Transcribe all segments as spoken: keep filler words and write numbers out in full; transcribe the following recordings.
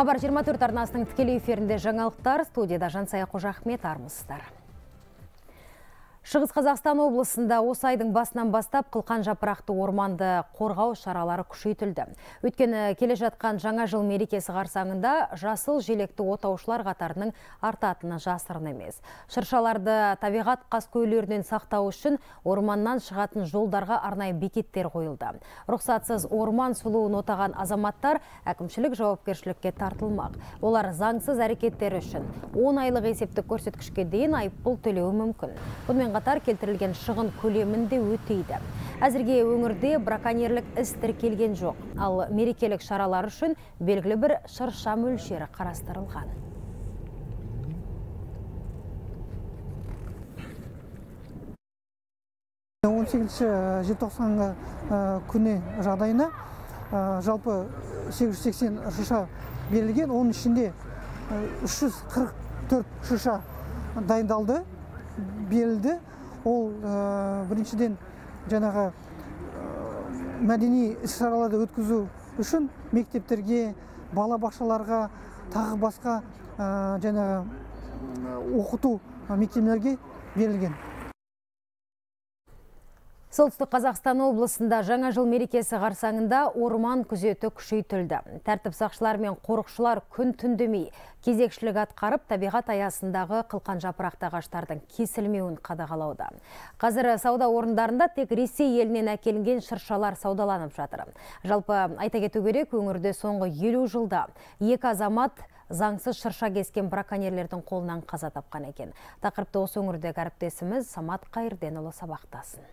Хабар жиырма төрт арнасының тікелей эфирінде жаңалықтар, студияда Жансая Қожахмет, армысыздар. Шығыс Қазақстан облысында осы айдың басынан бастап қылқан жапырақты орманды қорғау шаралары күшейтілді. Өйткені келе жатқан жаңа жыл мерекесі қарсаңында жасыл желекті отаушылар қатарының артатыны жасырын емес. Шыршаларды табиғат қаскөйлерінен сақтау үшін орманнан шығатын жолдарға арнайы бекеттер қойылды. Рұқсатсыз орман сұлуын отаған азаматтар әкімшілік жауапкершілікке тартылмақ. Олар заңсыз әрекеттері үшін он айлық есептік көрсеткішке дейін айыппұл төлеуі мүмкін. Бұнымен қатар келтірілген шығын көлемінде өтейді. Әзірге өңірде браконьерлік іс тіркелген жоқ, ал мерекелік шаралар үшін белгілі бір шырша мөлшері қарастырылған. он сегізінші желтоқсанғы күні жағдайына жалпы сегіз жүз сексен шырша берілген, оның ішінде үш жүз қырық төрт шырша дайындалды, берілді. Ол біріншіден жаңағы мәдени іс-шараларды өткізу үшін мектептерге, балабақшаларға, тағы басқа жаңағы оқыту мекемелерге берілген. Солтүстік Қазақстан облысында жаңа жыл мерекесі қарсаңында орман күзеті күшейтілді. Тәртіп сақшылар мен қорықшылар күн түндемей кезекшілік атқарып, табиғат аясындағы қылқан жапырақты ағаштардың кесілмеуін қадағалауда. Қазір сауда орындарында тек Ресей елінен әкелінген шыршалар саудаланып жатыр. Жалпы айта кету керек, өңірде соңғы елу жылда екі азамат заңсыз шырша кескен браконьерлердің қолынан қаза тапқан екен. Тақырыпты осы өңірдегі әріптесіміз Самат Қайырденұлы сабақтасын.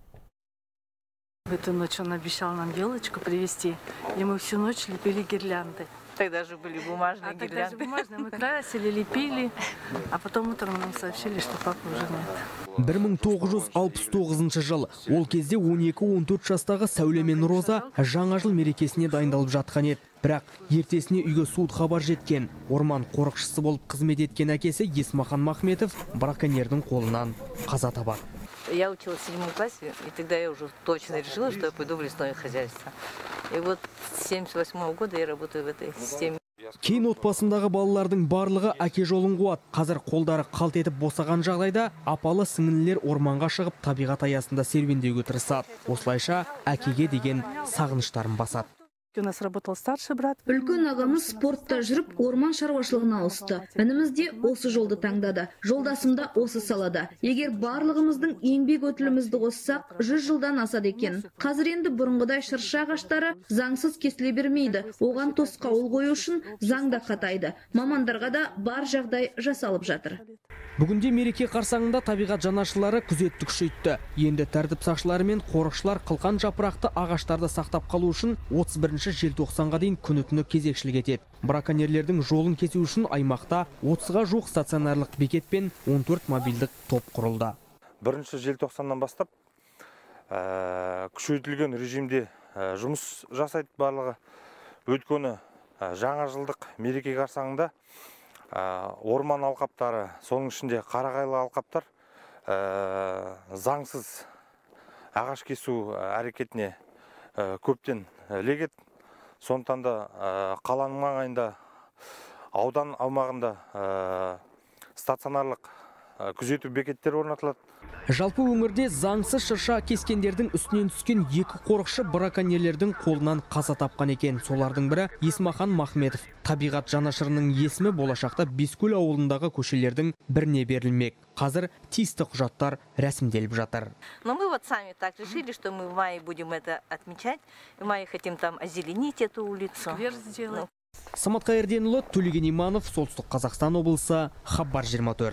В эту ночь он обещал нам елочку привезти, и мы всю ночь лепили гирлянды. Тогда же были бумажные а гирлянды. Тогда же бумажные. Мы красили, лепили, а потом утром нам сообщили, что папы уже нет. бір мың тоғыз жүз алпыс тоғызыншы жыл. Ол кезде он екі он төрт жастағы Сәуле мен Роза жаңа жыл мерекесіне дайындалып жатқан еді. Бірақ ертесіне үйге суыт хабар жеткен. Орман қорықшысы болып қызмет еткен әкесі Есмахан Махметов браконьердің қолынан қаза табады. Я училась в седьмом классе, и тогда я уже точно решила, что я пойду в лесное хозяйство. И вот с семьдесят восьмого года я работаю в этой системе. Кейін отбасындағы балалардың барлығы әке жолын қуат. Қазір қолдары қалт етіп босаған жағдайда апалы сіңлілер орманға шығып табиғат аясында серуендеуге тырысады. Осылайша әкеге деген сағыныштарын басады. У нас работал старший брат. Үлкен ағамыз спортта жүріп, орман шаруашылығына ауысты. Ініміз де осы жолды таңдады. Жолдасым да осы салада. Егер барлығымыздың еңбек өтілімізді қоссақ, жүз жылдан асады екен. Қазір енді бұрынғыдай шырша ағаштары заңсыз кесіле бермейді. Оған тосқауыл қою үшін заңда қатайды. Мамандарға да бар жағдай жасалып жатыр. Бүгінде мереке қарсаңында табиғат жанашырлары күзетті күшейтті. Енді тәртіп сақшылары мен қорықшылар қылқан жапырақты ағаштарды сақтап қалу үшін отыз бірінші желтоқсанға дейін күні-түні кезекшілік етеді. Браконьерлердің жолын кесу үшін аймақта отызға жуық стационарлық бекет пен он төрт мобильдік топ құрылды. бірінші желтоқсаннан бастап күшейтілген режимде жұмыс жасайды барлығы. Өйткені жаңа жылдық мереке қарсаңында орман алқаптары, соның ішінде қарағайлы алқаптар заңсыз ағаш кесу әрекетіне көптен легет. Сондықтан да қаланың маңайында, аудан аумағында стационарлық күзету бекеттер орнатылады. Жалпы өңірде заңсыз шырша кескендердің үстінен түскен екі қорықшы браконьерлердің қолынан қаза тапқан екен. Солардың бірі Есмахан Махметов. Табиғат жанашырының есімі болашақта Бескөл ауылындағы көшелердің біріне берілмек. Қазір тиісті құжаттар рәсімделіп жатыр. Но мы вот сами так решили, что мы в мае будем это отмечать. В мае хотим там озеленить эту улицу. Сквер сделать. Самат Қайырденұлы, Төлеген Иманов, Солтүстік Қазақстан облысы, Хабар жиырма төрт.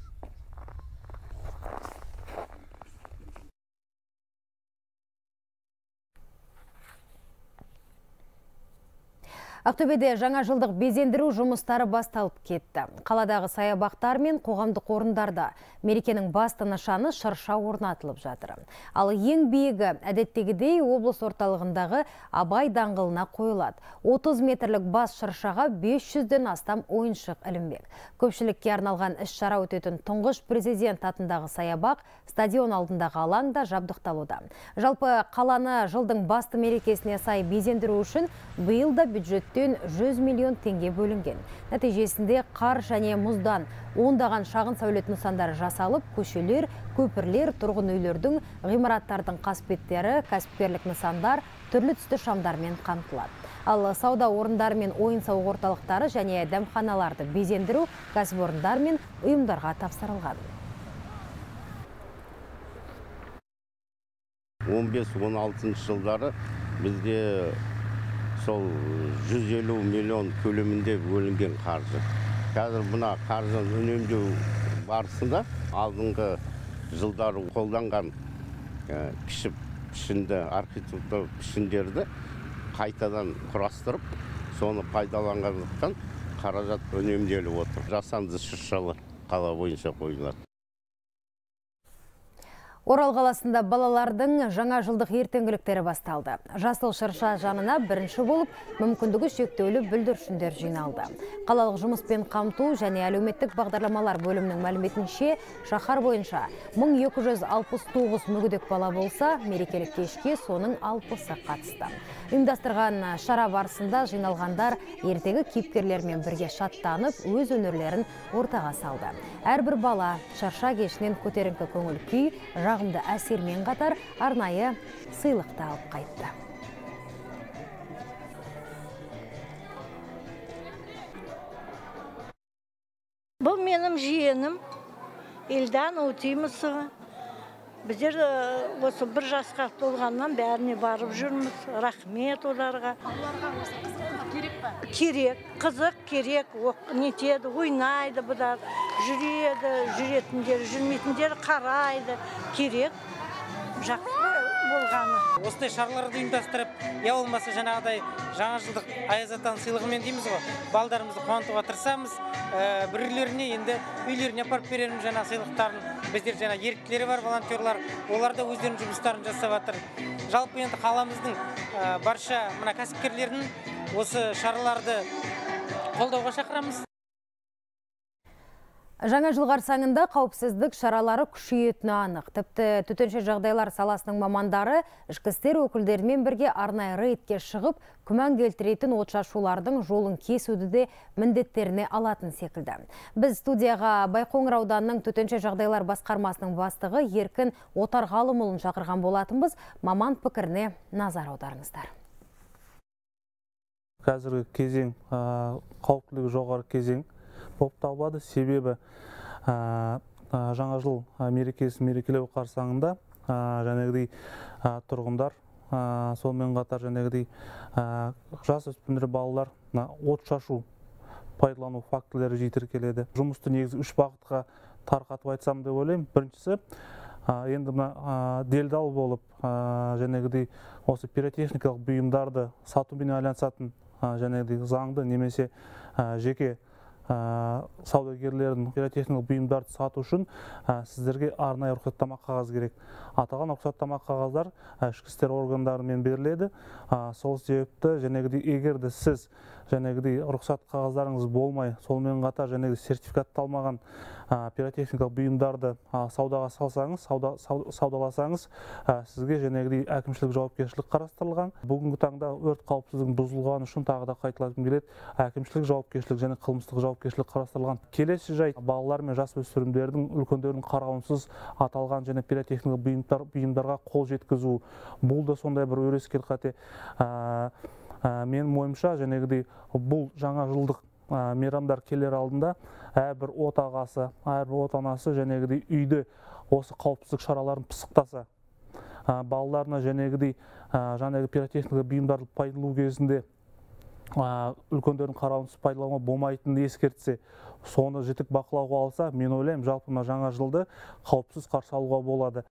Ақтөбеде жаңа жылдық безендіру жұмыстары басталып кетті. Қаладағы саябақтар мен қоғамдық орындарда мерекенің басты нышаны шырша орнатылып жатыр. Ал ең биігі әдеттегідей облыс орталығындағы Абай даңғылына қойылады. отыз метрлік бас шыршаға бес жүзден астам ойыншық ілінбек. Көпшілікке арналған іс-шара өтетін тұңғыш президент атындағы саябақ стадион алдындағы алаңда жабдықталуда. Жалпы қаланы жылдың басты мерекесіне сай безендіру үшін биыл да бюджет бюджеттен жүз миллион теңге бөлінген. Нәтижесінде қар және мұздан ондаған шағын сәулет нысандары жасалып, көшелер, көпірлер, тұрғын үйлердің, ғимараттардың қасбеттері, кәсіпкерлік нысандар түрлі түсті шамдармен қамтылады. Ал сауда орындары мен ойын-сауық орталықтары және дәмханаларды безендіру кәсіпорындар мен ұйымдарға тапсырылған. он бес он алтыншы жылдары бізде сол жүз елу миллион көлемінде бөлінген қаржы. Қазір бұна қаржы үнемдеу барысында алдыңғы жылдары қолданған кіші пішінді архитектура пішіндерді қайтадан құрастырып, соны пайдаланғандықтан қаражат үнемделіп отыр. Жасанды шыршалар қала бойынша қойылады. Орал қаласында балалардың жаңа жылдық ертеңгіліктері басталды. Жасыл шырша жанына бірінші болып мүмкіндігі шектеулі бүлдіршіндер жиналды. Қалалық жұмыспен қамту және әлеуметтік бағдарламалар бөлімінің мәліметінше, шаһар бойынша мың екі жүз алпыс тоғыз мүгедек бала болса, мерекелік кешке соның алпысы қатысты. Ұйымдастырған шара барысында жиналғандар ертегі кейіпкерлермен бірге шаттанып, өз өнерлерін ортаға салды. Әрбір бала шырша кешінен көтеріңкі көңіл күй, жағымды әсермен қатар арнайы сыйлықты алып қайтты. Бұл менің жиенім Елдан Утимысова. Біздер осы бір жасқа толғаннан бәріне барып жүрміз. Рахмет оларға. Керек, қызық, керек, нетеді, ойнайды бұдар, жүреді, жүретіндер, жүрмейтіндер қарайды, керек, жақсы болғаны. Осындай шараларды ұйымдастырып, я болмаса жаңағыдай жаңа жылдық аяз атаның сыйлығымен дейміз ғой, балдарымызды қуантуға тырысамыз. Біреулеріне енді үйлеріне апарып береміз жаңа сыйлықтарын. Біздер жаңа еріктілері бар волонтерлар, олар да өздерінің жұмыстарын жасап жатыр. Жалпы енді қаламыздың барша мына кәсіпкерлерінің осы шараларды қолдауға шақырамыз. Жаңа жыл қарсаңында қауіпсіздік шаралары күшейетіні анық. Тіпті төтенше жағдайлар саласының мамандары ішкі істер өкілдерімен бірге арнайы рейдке шығып, күмән келтіретін отшашулардың жолын кесуді де міндеттеріне алатын секілді. Біз студияға Байқоңыр ауданының төтенше жағдайлар басқармасының бастығы Еркін Отарғалымұлын шақырған болатынбыз. Маман пікіріне назар аударыңыздар. Қазіргі кезең қауіптілігі жоғары кезең болып табылады. Себебі жаңа жыл мерекесін мерекелеу қарсаңында жәнегідей тұрғындар, сонымен қатар жәнегідей жасөспірім балалар от шашу пайдалану фактілері жиі тіркеледі. Жұмысты негізі үш бағытқа тарқатып айтсам деп ойлаймын. Біріншісі, енді мына делдал болып жәнегідей осы пиротехникалық бұйымдарды сатумен айналысатын жәнегідей заңды немесе жеке саудагерлердің пиротехникалық бұйымдарды сату үшін сіздерге арнайы рұқсаттама қағаз керек. Аталған рұқсаттама қағаздар ішкі істер органдарымен беріледі. Сол себепті жәнегідей егерде сіз жәнегідей рұқсат қағаздарыңыз болмай, сонымен қатар жәнегідей сертификатталмаған пиротехникалық бұйымдарды саудаға салсаңыз, саудаласаңыз, сізге жәнегідей әкімшілік жауапкершілік қарастырылған. Бүгінгі таңда өрт қауіпсіздігін бұзылғаны үшін тағы да қайталағым келеді, әкімшілік жауапкершілік және қылмыстық жауапкершілік қарастырылған. Келесі жайт, балалар мен жасөспірімдердің, үлкендердің қарауынсыз аталған және пиротехникалық бұйымдар, бұйымдарға қол жеткізу. Бұл да сондай бір өрескел қате. Мен ойымша, жәнегідей бұл жаңа жылдық мейрамдар келер алдында әрбір отағасы, әрбір отанасы жәнегідей үйде осы қауіпсіздік шараларын пысықтаса, балаларына жәнегідей жаңағы пиротехникалық бұйымдарды пайдалану кезінде үлкендердің қарауынсыз пайдалануға болмайтынын ескертсе, соны жіті бақылауға алса, мен ойлаймын, жалпы жаңа жылды қауіпсіз қарсы алуға болады.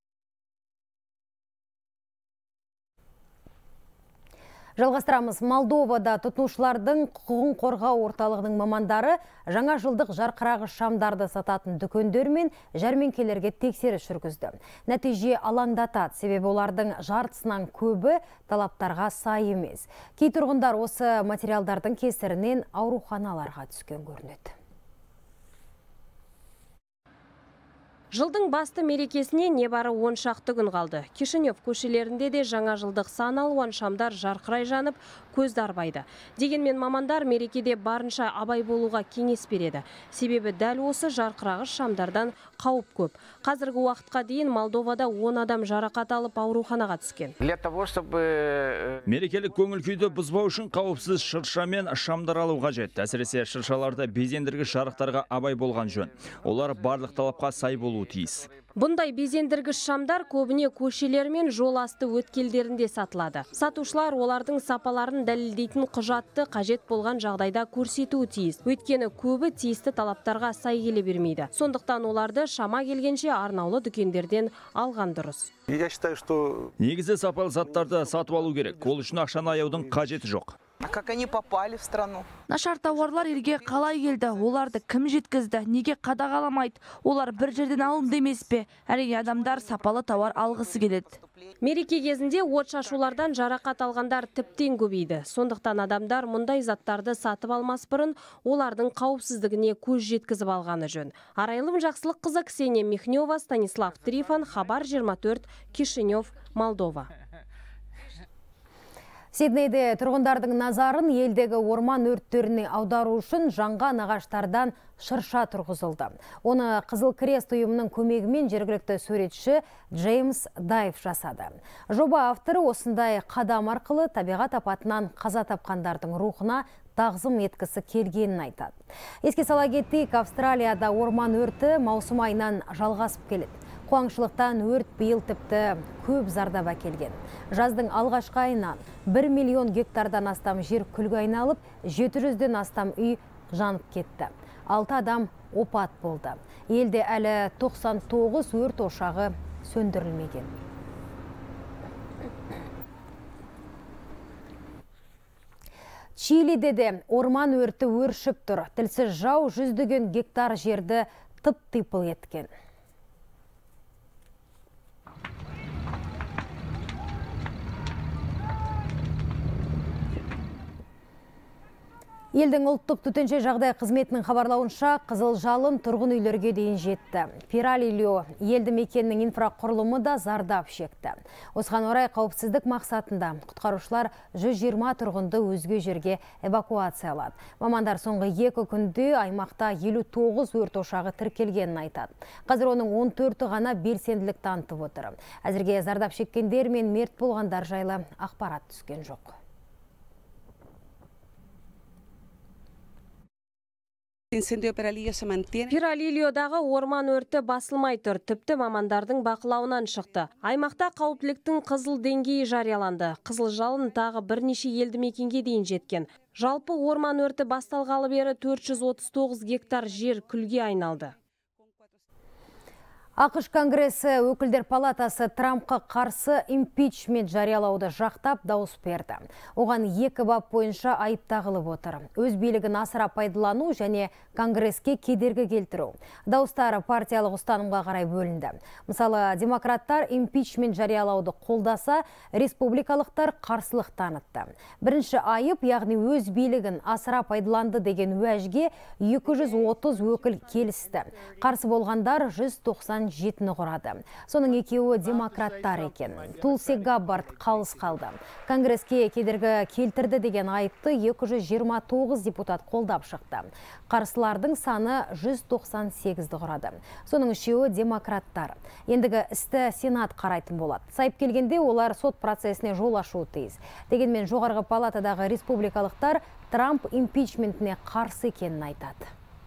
Жалғастырамыз. Молдовада тұтынушылардың құқығын қорғау орталығының мамандары жаңа жылдық жарқырағыш шамдарды сататын дүкендер мен жәрмеңкелерге тексеріс жүргізді. Нәтиже алаңдатады, себебі олардың жартысынан көбі талаптарға сай емес. Кей тұрғындар осы материалдардың кесірінен ауруханаларға түскен көрінеді. Жылдың басты мерекесіне небары он шақты күн қалды. Кишинев көшелерінде де жаңа жылдық сан алуан шамдар жарқырай жанып, көзді арбайды. Дегенмен мамандар мерекеде барынша абай болуға кеңес береді. Себебі дәл осы жарқырағыш шамдардан қауіп көп. Қазіргі уақытқа дейін Молдовада он адам жарақат алып ауруханаға түскен. Мерекелік көңіл күйді бұзбау үшін қауіпсіз шырша мен шамдар алу қажет. Әсіресе шыршаларда безендіргіш жарықтарға абай болған жөн. Олар барлық талапқа сай болуы тиіс. Бұндай безендіргіш шамдар көбіне көшелер мен жол асты өткелдерінде сатылады. Сатушылар олардың сапаларын дәлелдейтін құжатты қажет болған жағдайда көрсетуі тиіс. Өйткені көбі тиісті талаптарға сай келе бермейді. Сондықтан оларды шама келгенше арнаулы дүкендерден алған дұрыс. Негізі сапалы заттарды сатып алу керек. Ол үшін ақшаны аяудың қажеті жоқ. Как они попали в страну? Нашар тауарлар елге қалай келді? Оларды кім жеткізді? Неге қадағаламайды? Олар бір жерден алынды емес пе? Әрине адамдар сапалы тауар алғысы келеді. Мереке кезінде от шашулардан жарақат алғандар тіптен көбейді. Сондықтан адамдар мұндай заттарды сатып алмас бұрын олардың қауіпсіздігіне көз жеткізіп алғаны жөн. Арайлым Жақсылық қызы Ксения Михнева, Станислав Трифон, Хабар жиырма төрт, Кишинев, Молдова. Сиднейде тұрғындардың назарын елдегі орман өрттеріне аудару үшін жаңған ағаштардан шырша тұрғызылды. Оны Қызыл Крест ұйымының көмегімен жергілікті суретші Джеймс Дайв жасады. Жоба авторы осындай қадам арқылы табиғат апатынан қаза тапқандардың рухына тағзым еткісі келгенін айтады. Еске сала кетейік, Австралияда орман өрті маусым айынан жалғасып келеді. Қуаңшылықтан өрт биыл тіпті көп зардап әкелген. Жаздың алғашқы айынан бір миллион гектардан астам жер күлге айналып, жеті жүзден астам үй жанып кетті. алты адам опат болды. Елде әлі тоқсан тоғыз өрт ошағы сөндірілмеген. Чилиде де орман өрті өршіп тұр. Тілсіз жау жүздеген гектар жерді тып-типыл еткен. Елдің ұлттық төтенше жағдай қызметінің хабарлауынша қызыл жалын тұрғын үйлерге дейін жетті. Пиралилио елді мекеннің инфрақұрылымы да зардап шекті. Осыған орай қауіпсіздік мақсатында құтқарушылар жүз жиырма тұрғынды өзге жерге эвакуациялады. Мамандар соңғы екі күнде аймақта елу тоғыз өрт ошағы тіркелгенін айтады. Қазір оның он төрті ғана белсенділік танытып отыр. Әзірге зардап шеккендер мен мерт болғандар жайлы ақпарат түскен жоқ. Пиралилиодағы орман өрті басылмай тұр, тіпті мамандардың бақылауынан шықты. Аймақта қауіптіліктің қызыл деңгейі жарияланды. Қызыл жалын тағы бірнеше елді мекенге дейін жеткен. Жалпы орман өрті басталғалы бері төрт жүз отыз тоғыз гектар жер күлге айналды. ақш Конгресі өкілдер палатасы Трампқа қарсы импичмент жариялауды жақтап дауыс берді. Оған екі бап бойынша айып тағылып отыр. Өз билігін асыра пайдалану және Конгреске кедергі келтіру. Дауыстары партиялық ұстанымға қарай бөлінді. Мысалы, демократтар импичмент жариялауды қолдаса, республикалықтар қарсылық танытты. Бірінші айып, яғни өз билігін асыра пайдаланды деген уәжге екі жүз отыз өкіл келісті. Қарсы болғандар жүз тоқсан жетіні құрады. Соның екеуі демократтар екен. Тулси Габбард қалыс қалды. Конгреске кедергі келтірді деген айыпты екі жүз жиырма тоғыз депутат қолдап шықты. Қарсылардың саны жүз тоқсан сегізді құрады. Соның үшеуі демократтар. Ендігі істі Сенат қарайтын болады. Сайып келгенде олар сот процесіне жол ашуы тиіс. Дегенмен жоғарғы палатадағы республикалықтар Трамп импичментіне қарсы екенін айтады.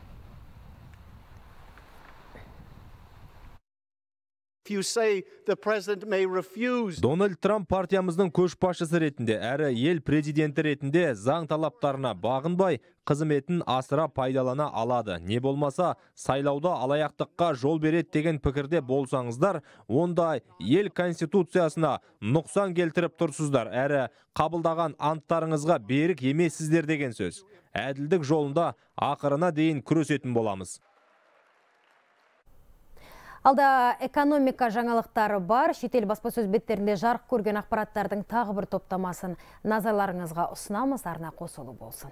Дональд Трамп партиямыздың көшбасшысы ретінде әрі ел президенті ретінде заң талаптарына бағынбай, қызметін асыра пайдалана алады. Не болмаса, сайлауда алаяқтыққа жол береді деген пікірде болсаңыздар, онда ел конституциясына нұқсан келтіріп тұрсыздар, әрі қабылдаған анттарыңызға берік емессіздер деген сөз. Әділдік жолында ақырына дейін күресетін боламыз. Алда экономика жаңалықтары бар. Шетел баспасөз беттерінде жарық көрген ақпараттардың тағы бір топтамасын назарларыңызға ұсынамыз. Арна қосылу болсын.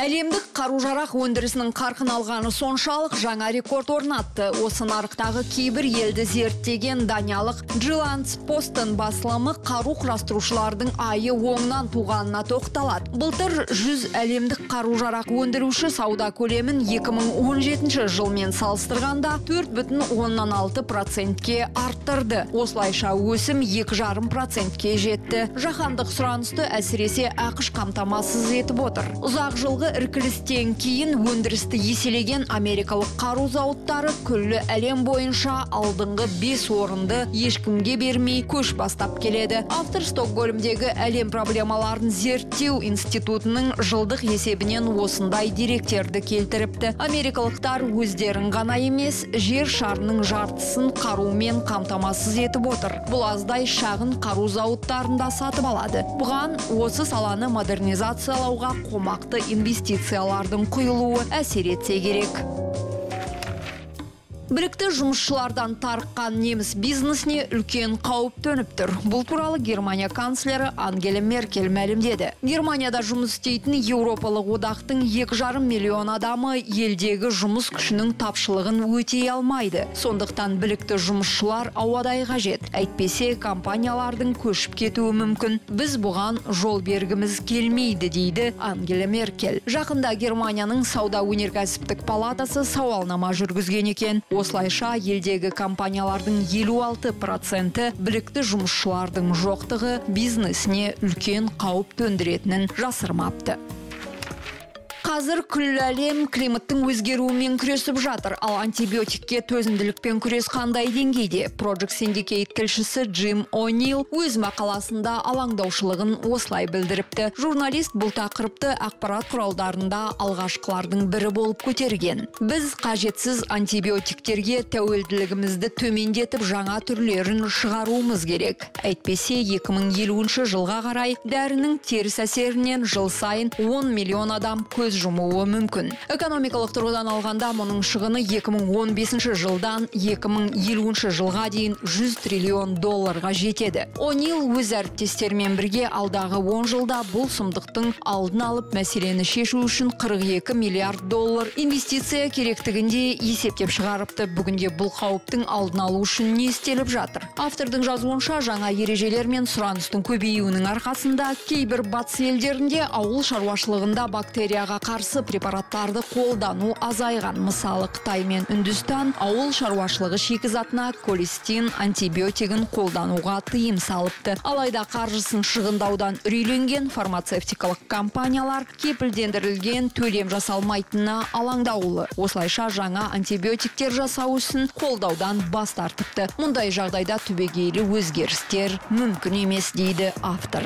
Әлемдік қару-жарақ өндірісінің қарқын алғаны соншалық жаңа рекорд орнатты. Осы нарықтағы кейбір елді зерттеген даниялық Джиланс Постон басылымы қару құрастырушылардың айы оңнан туғанына тоқталады. Былтыр жүз әлемдік қару-жарақ өндіруші сауда көлемін екі мың он жетінші жылмен салыстырғанда төрт бүтін оннан алты процентке арттырды. Осылайша өсім екі жарым процентке жетті. Жаһандық сұранысты әсіресе ақш қамтамасыз етіп отыр. Ұзақ жылғы іркілістен кейін өндірісті еселеген америкалық қару зауыттары күллі әлем бойынша алдыңғы бес орынды ешкімге бермей көш бастап келеді. Автор Стокгольмдегі әлем проблемаларын зерттеу институтының жылдық есебінен осындай деректерді келтіріпті. Америкалықтар өздерін ғана емес, жер шарының жартысын қарумен қамтамасыз етіп отыр. Бұл аздай шағын қару зауыттарында сатып алады. Бұған осы саланы модернизациялауға қомақты инвестициялардың құйылуы әсер етсе керек. Білікті жұмысшылардан тарыққан неміс бизнесіне үлкен қауіп төніп тұр. Бұл туралы Германия канцлері Ангела Меркель мәлімдеді. Германияда жұмыс істейтін Еуропалық одақтың екі жарым миллион адамы елдегі жұмыс күшінің тапшылығын өтей алмайды. Сондықтан білікті жұмысшылар ауадай қажет. Әйтпесе компаниялардың көшіп кетуі мүмкін. Біз бұған жол бергіміз келмейді, дейді Ангела Меркель. Жақында Германияның сауда өнеркәсіптік палатасы сауалнама жүргізген екен. Осылайша елдегі компаниялардың елу алты проценті білікті жұмысшылардың жоқтығы бизнесіне үлкен қауіп төндіретінін жасырмапты. Қазір күллі әлем климаттың өзгеруімен күресіп жатыр, ал антибиотикке төзімділікпен күрес қандай деңгейде? Project Syndicate тілшісі Джим О'Нил өз мақаласында алаңдаушылығын осылай білдіріпті. Журналист бұл тақырыпты ақпарат құралдарында алғашқылардың бірі болып көтерген. Біз қажетсіз антибиотиктерге тәуелділігімізді төмендетіп жаңа түрлерін шығаруымыз керек. Әйтпесе екі мың елуінші жылға қарай дәрінің теріс әсерінен жыл сайын он миллион адам көз жұмуы мүмкін. Экономикалық тұрғыдан алғанда мұның шығыны екі мың он бесінші жылдан екі мың елуінші жылға дейін жүз триллион долларға жетеді. О'Нил өз әріптестерімен бірге алдағы он жылда бұл сұмдықтың алдын алып мәселені шешу үшін қырық екі миллиард доллар инвестиция керектігінде есептеп шығарыпты. Бүгінде бұл қауіптің алдын алу үшін не істеліп жатыр? Автордың жазуынша жаңа ережелер мен сұраныстың көбеюінің арқасында кейбір батыс елдерінде ауыл шаруашылығында бактерияға қарсы препараттарды қолдану азайған. Мысалы, Қытай мен Үндістан ауыл шаруашылығы шикізатына колистин антибиотигін қолдануға тыйым салыпты. Алайда қаржысын шығындаудан үрейленген фармацевтикалық компаниялар кепілдендірілген төлем жасалмайтынына алаңдаулы. Осылайша жаңа антибиотиктер жасау үшін қолдаудан бас тартыпты. Мұндай жағдайда түбегейлі өзгерістер мүмкін емес, дейді автор.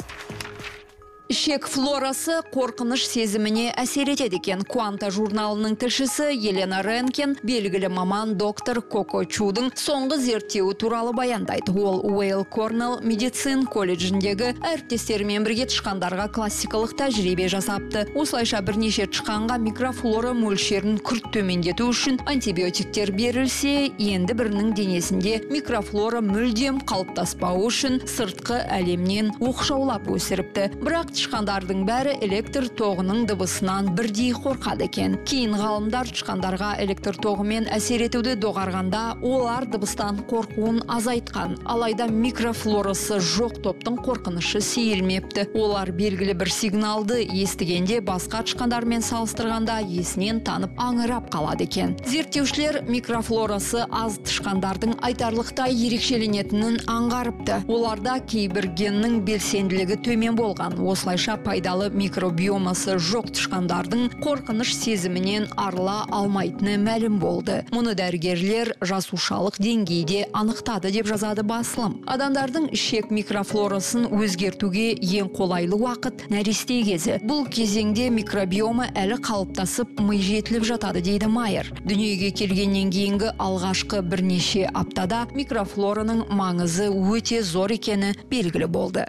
Ішек флорасы қорқыныш сезіміне әсер етеді екен. Quanta журналының тілшісі Елена Ренкен белгілі маман доктор Коко Чудың соңғы зерттеуі туралы баяндайды. Ол Уэйл Корнелл медицин колледжіндегі әріптестерімен бірге тышқандарға классикалық тәжірибе жасапты. Осылайша бірнеше тышқанға микрофлора мөлшерін күрт төмендету үшін антибиотиктер берілсе, енді бірінің денесінде микрофлора мүлдем қалыптаспауы үшін сыртқы әлемнен оқшаулап өсіріпті. Бірақ тышқандардың бәрі электр тоғының дыбысынан бірдей қорқады екен. Кейін ғалымдар тышқандарға электр тоғымен әсер етуді доғарғанда олар дыбыстан қорқуын азайтқан. Алайда микрофлорасы жоқ топтың қорқынышы сейілмепті. Олар белгілі бір сигналды естігенде басқа тышқандармен салыстырғанда есінен танып аңырап қалады екен. Зерттеушілер микрофлорасы аз тышқандардың айтарлықтай ерекшеленетінін аңғарыпты. Оларда кейбір геннің белсенділігі төмен болған. Осылайша пайдалы микробиомасы жоқ тышқандардың қорқыныш сезімінен арыла алмайтыны мәлім болды. Мұны дәрігерлер жасушалық деңгейде анықтады, деп жазады басылым. Адамдардың ішек микрофлорасын өзгертуге ең қолайлы уақыт нәресте кезі. Бұл кезеңде микробиома әлі қалыптасып ми жетіліп жатады, дейді Майер. Дүниеге келгеннен кейінгі алғашқы бірнеше аптада микрофлораның маңызы өте зор екені белгілі болды.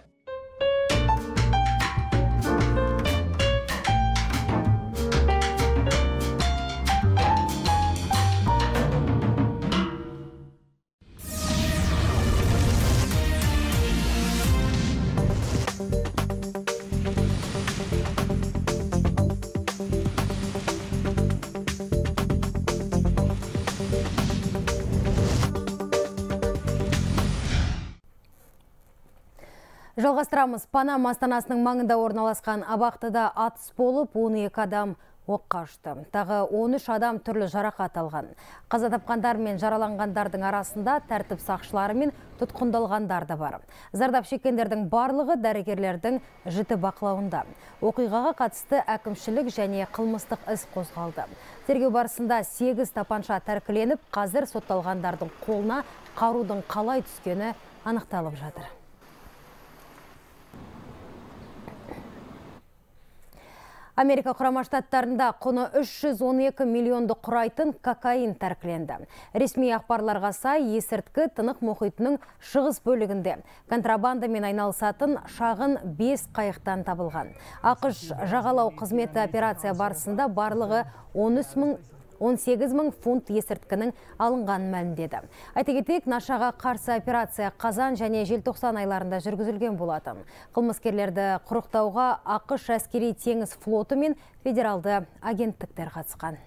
Жалғастырамыз. Панама астанасының маңында орналасқан абақтыда атыс болып, он екі адам оққа ұшты. Тағы он үш адам түрлі жарақат алған. Қаза тапқандар мен жараланғандардың арасында тәртіп сақшылары мен тұтқындалғандар да бар. Зардап шеккендердің барлығы дәрігерлердің жіті бақылауында. Оқиғаға қатысты әкімшілік және қылмыстық іс қозғалды. Тергеу барысында сегіз тапанша тәркіленіп, қазір сотталғандардың қолына қарудың қалай түскені анықталып жатыр. Америка Құрама Штаттарында құны үш жүз он екі миллионды құрайтын кокаин тәркіленді. Ресми ақпарларға сай, есірткі Тынық мұхитының шығыс бөлігінде контрабандамен айналысатын шағын бес қайықтан табылған. ақш жағалау қызметі операция барысында барлығы он сегіз мың фунт есірткінің алынғанын мәлімдеді. Айта кетейік, нашаға қарсы операция қазан және желтоқсан айларында жүргізілген болатын. Қылмыскерлерді құрықтауға ақш әскери теңіз флоты мен федералды агенттіктер қатысқан.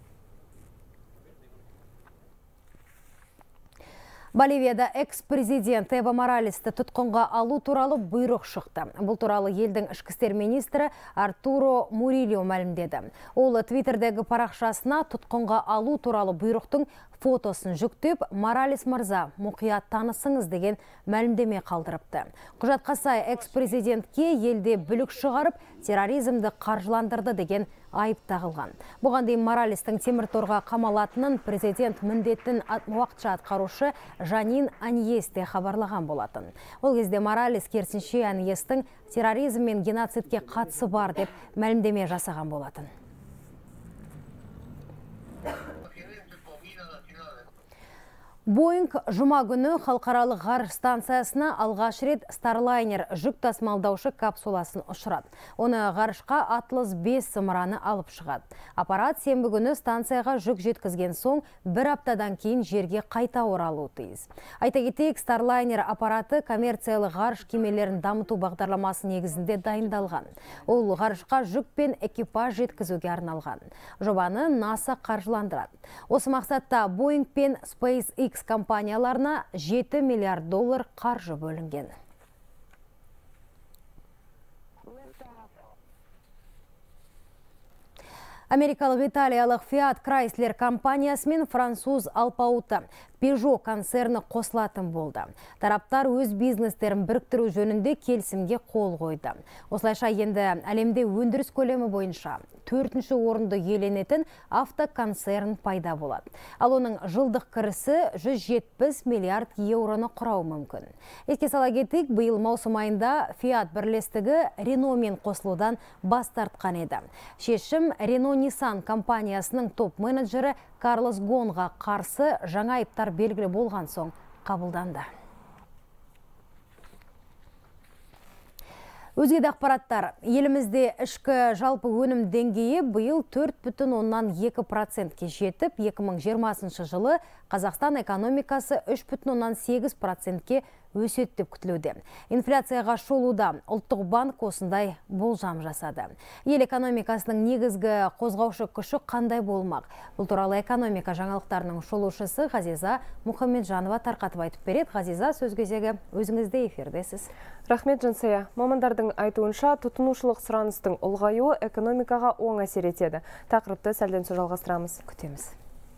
Боливияда экс-президент Эво Моралесті тұтқынға алу туралы бұйрық шықты. Бұл туралы елдің ішкі істер министрі Артуро Мурильо мәлімдеді. Ол Твиттердегі парақшасына тұтқынға алу туралы бұйрықтың фотосын жүктеп, Моралес мырза, мұқият танысыңыз деген мәлімдеме қалдырыпты. Құжатқа сай, экс-президентке елде бүлік шығарып, терроризмді қаржыландырды деген айып тағылған. Бұған дейін Моралестің темір торға қамалатынын президент міндетін уақытша атқарушы Жанин Аньесте хабарлаған болатын. Ол кезде Моралес керісінше Аньестің терроризм мен геноцидке қатысы бар деп мәлімдеме жасаған болатын. Боинг жұма күні халықаралық ғарыш станциясына алғаш рет Starliner жүк тасымалдаушы капсуласын ұшырады. Оны ғарышқа Атлас бес зымыраны алып шығады. Аппарат сенбі күні станцияға жүк жеткізген соң бір аптадан кейін жерге қайта оралуы тиіс. Айта кетейік, Starliner аппараты коммерциялық ғарыш кемелерін дамыту бағдарламасы негізінде дайындалған. Ол ғарышқа жүк пен экипаж жеткізуге арналған. Жобаны НАСА қаржыландырады. Осы мақсатта Boeing пен SpaceX компанияларына жеті миллиард доллар қаржы бөлінген. Америкалық Италиялық Fiat Chrysler компаниясы мен француз алпауыты Peugeot концерні қосылатын болды. Тараптар өз бизнестерін біріктіру жөнінде келісімге қол қойды. Осылайша енді әлемде өндіріс көлемі бойынша төртінші орынды иеленетін автоконцерн пайда болады. Ал оның жылдық кірісі жүз жетпіс миллиард еуроны құрауы мүмкін. Еске сала кетейік, биыл маусым айында Fiat бірлестігі Renault мен қосылудан бас тартқан еді. Шешім Renault Nissan компаниясының топ-менеджері Карлос Гонға қарсы жаңа айыптар белгілі болған соң қабылданды. Өзге де ақпараттар. Елімізде ішкі жалпы өнім деңгейі биыл төрт бүтін оннан екі процентке жетіп, екі мың жиырмасыншы жылы Қазақстан экономикасы үш бүтін оннан сегіз процентке өседі деп күтілуде. Инфляцияға шолуда ұлттық банк осындай болжам жасады. Ел экономикасының негізгі қозғаушы күші қандай болмақ? Бұл туралы экономика жаңалықтарының шолушысы Ғазиза Мұхамеджанова тарқатып айтып береді. Ғазиза, сөз кезегі өзіңізде, эфирдесіз. Рахмет, Жансая. Мамандардың айтуынша, тұтынушылық сұраныстың ұлғаюы экономикаға оң әсер етеді. Тақырыпты сәлден соң жалғастырамыз. Күтеміз.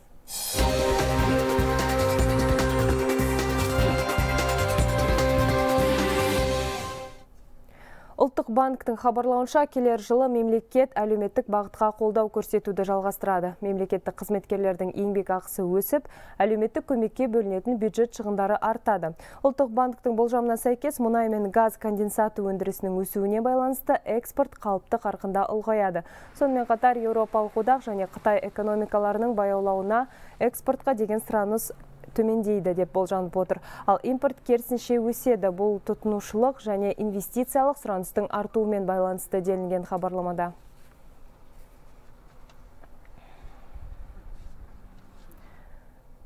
Ұлттық банктың хабарлауынша, келер жылы мемлекет әлеуметтік бағытқа қолдау көрсетуді жалғастырады. Мемлекеттік қызметкерлердің еңбек ақысы өсіп, әлеуметтік көмекке бөлінетін бюджет шығындары артады. Ұлттық банктың болжамына сәйкес, мұнай мен газ конденсаты өндірісінің өсуіне байланысты экспорт қалыпты қарқында ұлғаяды. Сонымен қатар Еуропалық одақ және Қытай экономикаларының баяулауына экспортқа деген сұраныс төмендейді деп болжанып отыр. Ал импорт керісінше өседі. Бұл тұтынушылық және инвестициялық сұраныстың артуымен байланысты делінген хабарламада.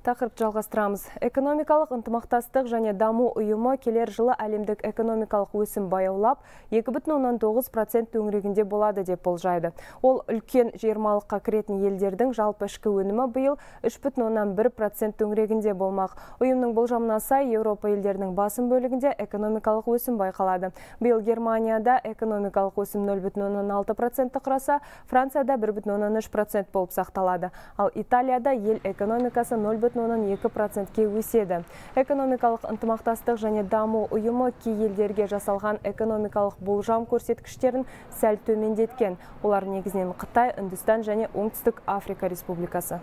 Тақырып жалғастырамыз. Экономикалық ынтымақтастық және даму ұйымы келер жылы әлемдік экономикалық өсім баяулап, екі бүтін оннан тоғыз процент төңірегінде болады деп болжайды. Ол үлкен жиырмалыққа кіретін елдердің жалпы ішкі өнімі биыл үш бүтін оннан бір процент төңірегінде болмақ. Ұйымның болжамына сай, Еуропа елдерінің басым бөлігінде экономикалық өсім байқалады. Биыл Германияда экономикалық өсім нөл бүтін оннан алты процентті құраса, Францияда бір бүтін оннан үш процент болып сақталады. Ал Италияда ел экономикасы нөл бүтін оннан екі процентке өседі. Экономикалық ынтымақтастық және даму ұйымы кей елдерге жасалған экономикалық болжам көрсеткіштерін сәл төмендеткен. Олар негізінен Қытай, Үндістан және Оңтүстік Африка Республикасы.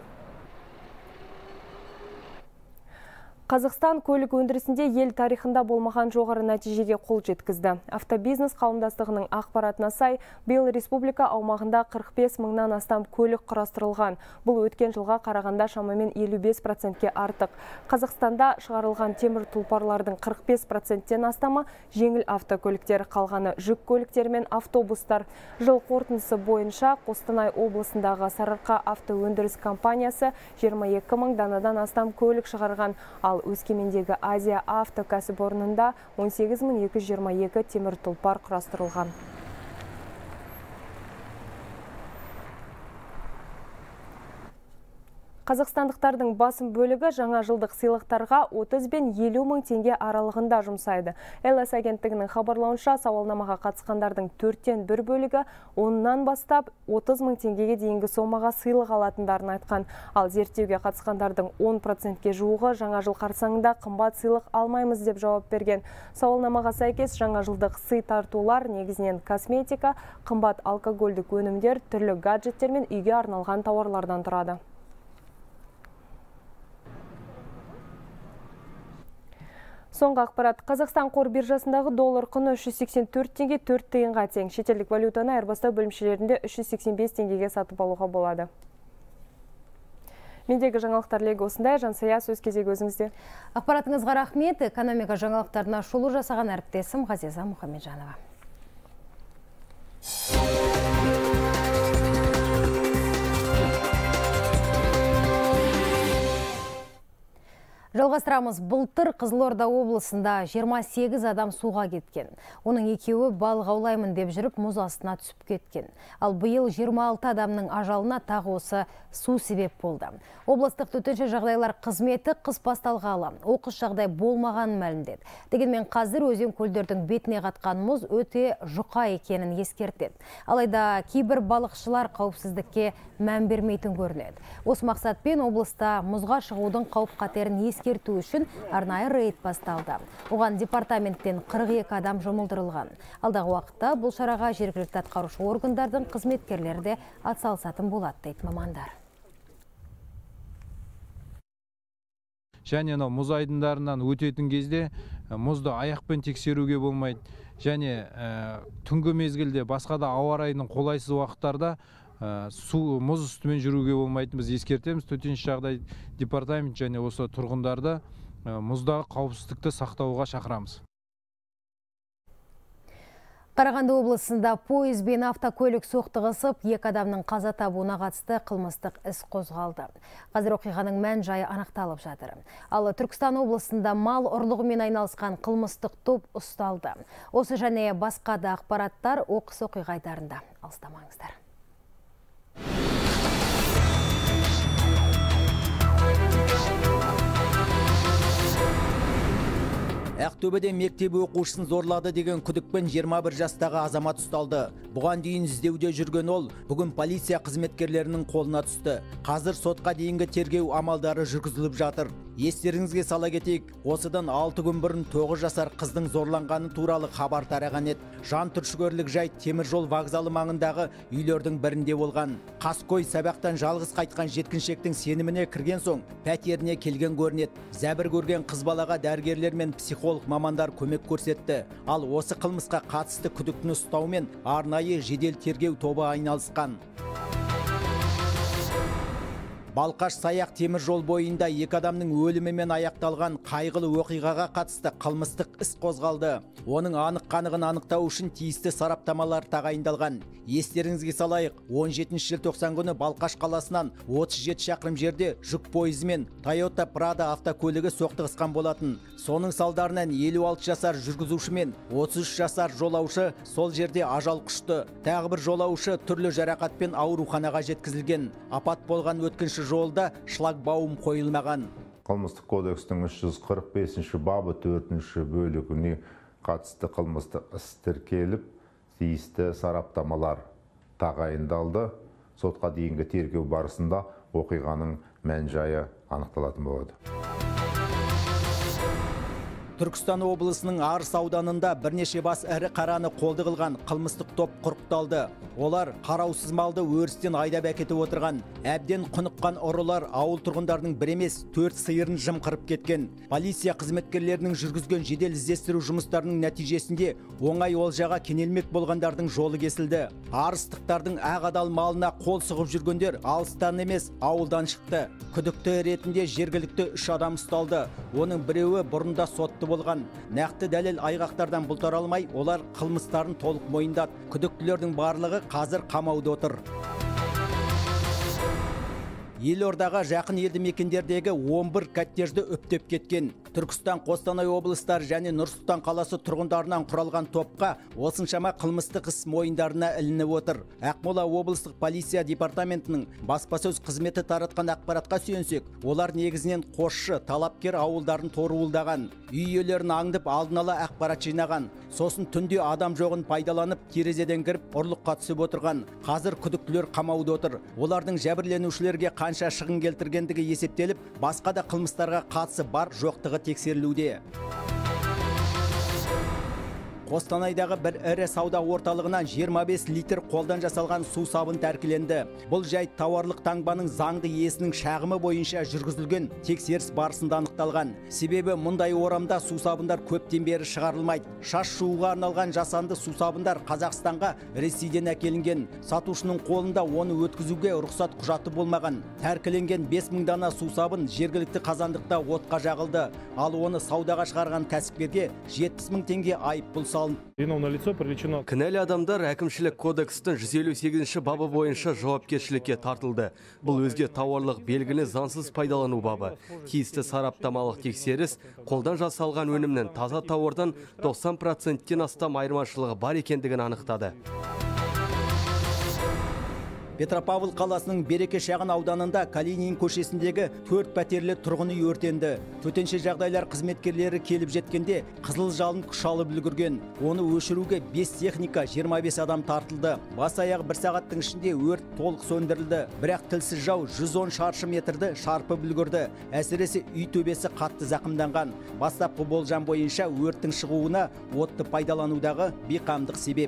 Қазақстан көлік өндірісінде ел тарихында болмаған жоғары нәтижеге қол жеткізді. Автобизнес қауымдастығының ақпаратына сай, биыл республика аумағында қырық бес мыңнан астам көлік құрастырылған. Бұл өткен жылға қарағанда шамамен елу бес процентке артық. Қазақстанда шығарылған темір тұлпарлардың қырық бес проценттен астамы жеңіл автокөліктер, қалғаны жүк көліктері мен автобустар. Жыл қорытындысы бойынша Қостанай облысындағы Сарыарқа автоөндіріс компаниясы жиырма екі мың данадан астам көлік шығарған. Ал Өскемендегі Азия авто кәсіпорнында он сегіз мың екі жүз жиырма екі темір тұлпар құрастырылған. Қазақстандықтардың басым бөлігі жаңа жылдық сыйлықтарға отыз бен елу мың теңге аралығында жұмсайды. ЛС агенттігінің хабарлауынша, сауалнамаға қатысқандардың төрттен бір бөлігі оннан бастап отыз мың теңгеге дейінгі сомаға сыйлық алатындарын айтқан. Ал зерттеуге қатысқандардың он процентке жуығы жаңа жыл қарсаңында қымбат сыйлық алмаймыз деп жауап берген. Сауалнамаға сәйкес жаңа жылдық сый тартулар негізінен косметика, қымбат алкогольдік өнімдер, түрлі гаджеттер мен үйге арналған тауарлардан тұрады. Соңғы ақпарат. Қазақстан қор биржасындағы доллар құны үш жүз сексен төрт теңге төрт тиынға тең. Шетелдік валютаны айырбастау бөлімшелерінде үш жүз сексен бес теңгеге сатып алуға болады. Мендегі жаңалықтар легі осындай. Жансая, сөз кезегі өзіңізде. Ақпаратыңызға рахмет. Экономика жаңалықтарына шолу жасаған әріптесім Ғазиза Мұхамеджанова. Жалғастырамыз. Былтыр Қызылорда облысында жиырма сегіз адам суға кеткен. Оның екеуі балық аулаймын деп жүріп мұз астына түсіп кеткен. Ал биыл жиырма алты адамның ажалына тағы осы су себеп болды. Облыстық төтенше жағдайлар қызметі қыс басталғалы оқыс жағдай болмағанын мәлімдеді. Дегенмен қазір өзен көлдердің бетіне қатқан мұз өте жұқа екенін ескертеді. Алайда кейбір балықшылар қауіпсіздікке мән бермейтін көрінеді. Осы мақсатпен облыста мұзға шығудың қауіп қатерін ескерту үшін арнайы рейд басталды. Оған департаменттен қырық екі адам жұмылдырылған. Алдағы уақытта бұл шараға жергілікті атқарушы органдардың қызметкерлері де атсалысатын болады дейді мамандар. Және мұз айдындарынан өтетін кезде мұзды аяқпен тексеруге болмайды. Және түнгі мезгілде басқа да ауа райының қолайсыз уақыттарда су мұз үстімен жүруге болмайтын біз ескертеміз. Төтенше жағдай департамент және осы тұрғындарды мұздағы қауіпсіздікті сақтауға шақырамыз. Қарағанды облысында пойыз бен автокөлік соқтығысып, екі адамның қаза табуына қатысты қылмыстық іс қозғалды. Қазір оқиғаның мән жайы анықталып жатыр. Ал Түркістан облысында мал ұрлығымен айналысқан қылмыстық топ ұсталды. Осы және басқа да ақпараттар оқыс оқиға айдарында. Алыстамаңыздар. Ақтөбеде мектеп оқушысын зорлады деген күдікпен жиырма бір жастағы азамат ұсталды. Бұған дейін іздеуде жүрген ол бүгін полиция қызметкерлерінің қолына түсті. Қазір сотқа дейінгі тергеу амалдары жүргізіліп жатыр. Естеріңізге сала кетейік, осыдан алты күн бұрын тоғыз жасар қыздың зорланғаны туралы хабар тараған еді. Жан түршігерлік жайт темір жол вокзалы маңындағы үйлердің бірінде болған. Қаскөй сабақтан жалғыз қайтқан жеткіншектің сеніміне кірген соң пәтеріне келген көрінеді. Зәбір көрген қыз балаға дәрігерлер мен психолог мамандар көмек көрсетті. Ал осы қылмысқа қатысты күдіктіні ұстаумен арнайы жедел тергеу тобы айналысқан. Балқаш Саяқ темір жол бойында екі адамның өлімімен аяқталған қайғылы оқиғаға қатысты қылмыстық іс қозғалды. Оның анық қанығын анықтау үшін тиісті сараптамалар тағайындалған. Естеріңізге салайық, он жетінші желтоқсан күні Балқаш қаласынан отыз жеті шақырым жерде жүк пойызымен Toyota Prado автокөлігі соқтығысқан болатын. Соның салдарынан елу алты жасар жүргізуші мен отыз үш жасар жолаушы сол жерде ажал құшты. Тағы бір жолаушы түрлі жарақатпен ауруханаға жеткізілген. Апат болған өткінші жолда шлагбаум қойылмаған. Қылмыстық кодекстің үш жүз қырық бесінші бабы төртінші бөлігіне қатысты қылмыстық іс тіркеліп, тиісті сараптамалар тағайындалды. Сотқа дейінгі тергеу барысында оқиғаның мән-жайы анықталатын болады. Түркістан облысының Арыс ауданында бірнеше бас ірі қараны қолды қылған қылмыстық топ құрықталды. Олар қараусыз малды өрістен айдап әкетіп отырған. Әбден құныққан ұрылар ауыл тұрғындарының бір емес төрт сиырын жымқырып кеткен. Полиция қызметкерлерінің жүргізген жедел іздестіру жұмыстарының нәтижесінде оңай олжаға кенелмек болғандардың жолы кесілді. Арыстықтардың ақ адал малына қол сұғып жүргендер алыстан емес ауылдан шықты. Күдікті ретінде жергілікті үш адам ұсталды. Оның біреуі бұрында сотты болған. Нақты дәлел айғақтардан бұлтара алмай, олар қылмыстарын толық мойындады. Күдіктілердің барлығы қазір қамауда отыр. Елордаға жақын елді мекендердегі он бір коттеджді үптеп кеткен. Түркістан, Қостанай облыстары және Нұр-Сұлтан қаласы тұрғындарынан құралған топқа осыншама қылмыстық іс мойындарына ілініп отыр. Ақмола облыстық полиция департаментінің баспасөз қызметі таратқан ақпаратқа сүйенсек, олар негізінен қосшы, талапкер ауылдарын торуылдаған. Үй иелерін аңдып алдын ала ақпарат жинаған. Сосын түнде адам жоғын пайдаланып, терезеден кіріп ұрлыққа түсіп отырған. Қазір күдіктілер қамауда отыр. Олардың жәбірленушілерге қанша шығын келтіргендігі есептеліп, басқа да қылмыстарға қатысы бар жоқтығы тексерілуде. Қостанайдағы бір ірі сауда орталығынан жиырма бес литр қолдан жасалған су сабын тәркіленді. Бұл жайт тауарлық таңбаның заңды иесінің шағымы бойынша жүргізілген тексеріс барысында анықталған. Себебі мұндай орамда су сабындар көптен бері шығарылмайды. Шаш жууға арналған жасанды су сабындар Қазақстанға Ресейден әкелінген. Сатушының қолында оны өткізуге рұқсат құжаты болмаған. Тәркіленген бес мың дана су сабын жергілікті қазандықта отқа жағылды. Ал оны саудаға шығарған кәсіпкерге жетпіс мың теңге айыппұл салынды. Кінәлі адамдар әкімшілік кодекстің жүз елу сегізінші бабы бойынша жауапкершілікке тартылды. Бұл өзге тауарлық белгіні заңсыз пайдалану бабы. Тиісті сараптамалық тексеріс қолдан жасалған өнімнің таза тауардан тоқсан проценттен астам айырмашылығы бар екендігін анықтады. Петропавл қаласының Береке шағын ауданында Калинин көшесіндегі төрт пәтерлі тұрғын үй өртенді. Төтенше жағдайлар қызметкерлері келіп жеткенде қызыл жалын күш алып үлгерген. Оны өшіруге бес техника, жиырма бес адам тартылды. Бас аяғы бір сағаттың ішінде өрт толық сөндірілді. Бірақ тілсіз жау жүз он шаршы метрді шарпып үлгерді. Әсіресе үй төбесі қатты зақымданған. Бастапқы болжам бойынша өрттің шығуына отты пайдаланудағы бейқамдық себеп.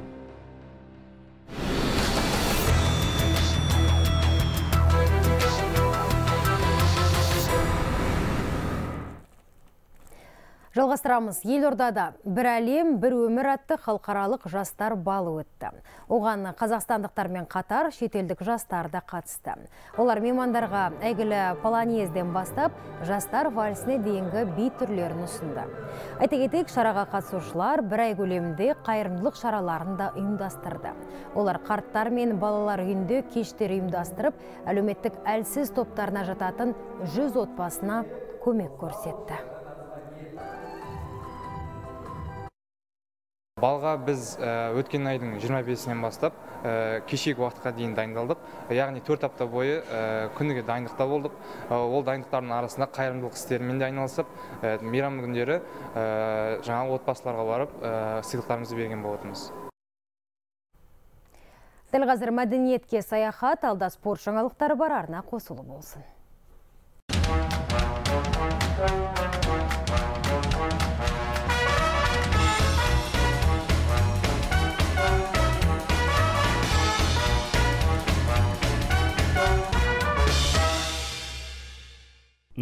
Жалғастырамыз. Елордада бір әлем, бір өмір атты халықаралық жастар балы өтті. Оған қазақстандықтармен қатар шетелдік жастар да қатысты. Олар меймандарға әйгілі полонезден бастап жастар вальсіне дейінгі би түрлерін ұсынды. Айта кетейік, шараға қатысушылар бір ай көлемінде қайырымдылық шараларын да ұйымдастырды. Олар қарттар мен балалар үйінде кештер ұйымдастырып, әлеуметтік әлсіз топтарына жататын жүз отбасына көмек көрсетті. Балға біз өткен айдың жиырма бесінен бастап кешегі уақытқа дейін дайындалдық. Яғни төрт апта бойы күніге дайындықта болдық. Ол дайындықтардың арасында қайырымдылық істерімен де айналысып, мейрам күндері жаңа отбасыларға барып сыйлықтарымызды берген болатынбыз. Дәл қазір мәдениетке саяхат, алда спорт жаңалықтары бар, арна қосулы болсын.